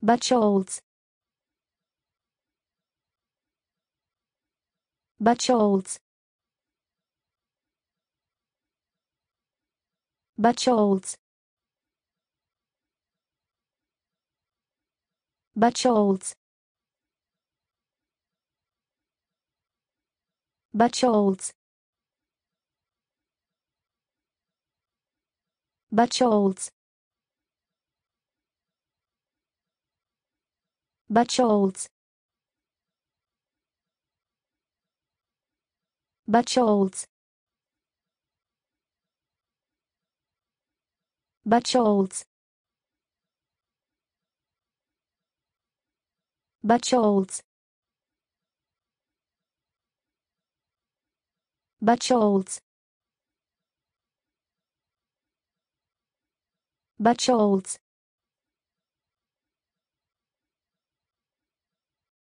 Buchholz. Buchholz. Buchholz. Buchholz. Buchholz. Buchholz. Buchholz. Buchholz. Buchholz. Buchholz. Buchholz. Buchholz.